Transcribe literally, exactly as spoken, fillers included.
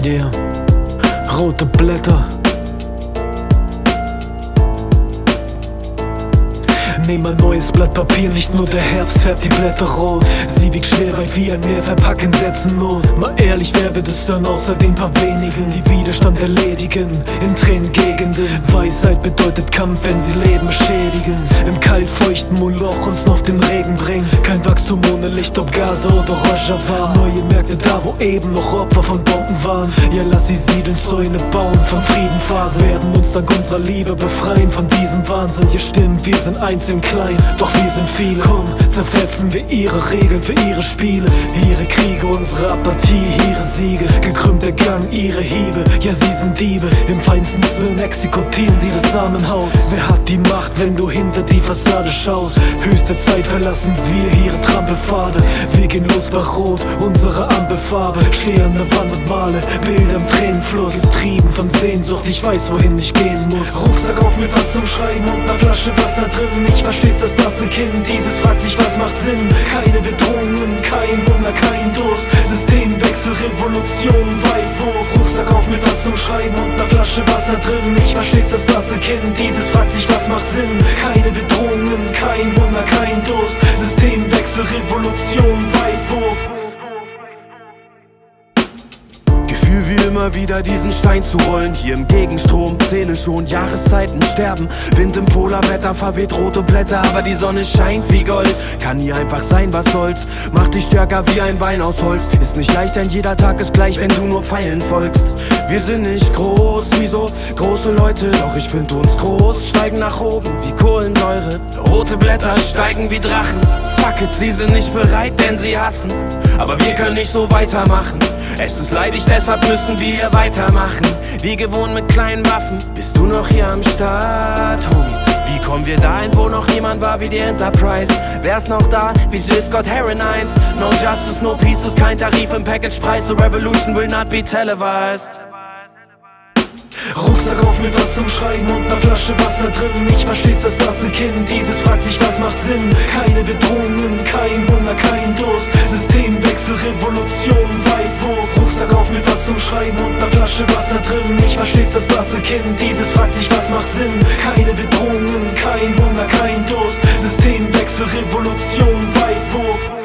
Yeah, rote Blätter. Nehm ein neues Blatt Papier, nicht nur der Herbst färbt die Blätter rot. Sie wiegt schwer, weit wie ein Meer, verpacken, setzen Not. Mal ehrlich, wer wird es dann außer den paar wenigen, die Widerstand erledigen in Tränengegenden? Weisheit bedeutet Kampf, wenn sie Leben beschädigen. Im kalt-feuchten Moloch uns noch den Regen bringen. Kein Wachstum ohne Licht, ob Gaza oder Rojava. Neue Märkte da, wo eben noch Opfer von Bomben waren. Ja, lass sie siedeln, Zäune bauen, von Friedenphasen. Werden uns dank unserer Liebe befreien von diesem Wahnsinn. Ja stimmt, wir sind einzeln klein, doch wir sind viele. Komm, zerfetzen wir ihre Regeln für ihre Spiele. Ihre Kriege, unsere Apathie, ihre Siege. Gekrümmt der Gang, ihre Hiebe, ja sie sind Diebe. Im feinsten Zwirn exekutieren sie das Samenhaus. Wer hat die Macht, wenn du hinter die Fassade schaust? Höchste Zeit verlassen wir ihre Trampelpfade. Wir gehen los bei Rot, unsere Ampelfarbe. Stehe an der Wand und male Bilder im Tränenfluss. Getrieben von Sehnsucht, ich weiß, wohin ich gehen muss. Rucksack auf mit was zum Schreiben und ner Flasche Wasser drin. Ich war stets das blasse Kind, dieses fragt sich, was macht Sinn? Keine Bedrohungen, kein Hunger, kein Durst. Systemwechsel, Revolution, weit hoch. Rucksack auf mit was zum Schreiben und ner Flasche Wasser drin. Ich war stets das blasse Kind, dieses fragt sich, was macht Sinn? Keine Bedrohungen, kein Hunger, kein Durst. Systemwechsel, Revolution, weit hoch. Gefühl wie immer wieder diesen Stein zu rollen. Hier im Gegenstrom, Zähle schon, Jahreszeiten sterben. Wind im Polarwetter verweht rote Blätter, aber die Sonne scheint wie Gold. Kann nie einfach sein, was soll's. Macht dich stärker wie ein Bein aus Holz. Ist nicht leicht, denn jeder Tag ist gleich, wenn du nur Pfeilen folgst. Wir sind nicht groß wie so große Leute, doch ich find uns groß. Steigen nach oben wie Kohlensäure. Rote Blätter steigen wie Drachen. Fuck it, sie sind nicht bereit, denn sie hassen. Aber wir können nicht so weitermachen. Es ist leidig, deshalb müssen wir weitermachen. Wie gewohnt mit kleinen Waffen. Bist du noch hier am Start, Homie? Wie kommen wir dahin, wo noch niemand war wie die Enterprise? Wer ist noch da, wie Jill Scott Heron einst? No justice, no pieces, kein Tarif im Packagepreis. The revolution will not be televised. Rucksack auf mit was zum Schreiben und ner Flasche Wasser drin. Ich war stets das blasse Kind, dieses fragt sich, was macht Sinn? Keine Bedrohungen, kein Hunger, kein Durst. Systemwechsel, Revolution, weit hoch. Rucksack auf mit was zum Schreiben und ner Flasche Wasser drin. Ich war stets das blasse Kind, dieses fragt sich, was macht Sinn? Keine Bedrohungen, kein Hunger, kein Durst. Systemwechsel, Revolution, weit hoch.